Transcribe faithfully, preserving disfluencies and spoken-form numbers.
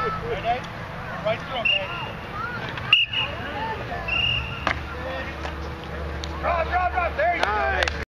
Right through, okay? Drop, drop, drop. There you go.